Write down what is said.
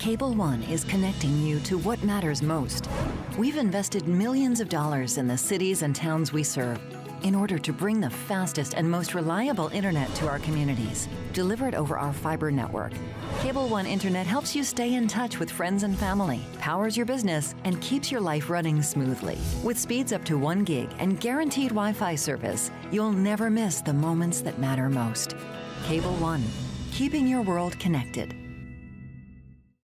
Cable One is connecting you to what matters most. We've invested millions of dollars in the cities and towns we serve in order to bring the fastest and most reliable internet to our communities, delivered over our fiber network. Cable One Internet helps you stay in touch with friends and family, powers your business, and keeps your life running smoothly. With speeds up to 1 gig and guaranteed Wi-Fi service, you'll never miss the moments that matter most. Cable One, keeping your world connected.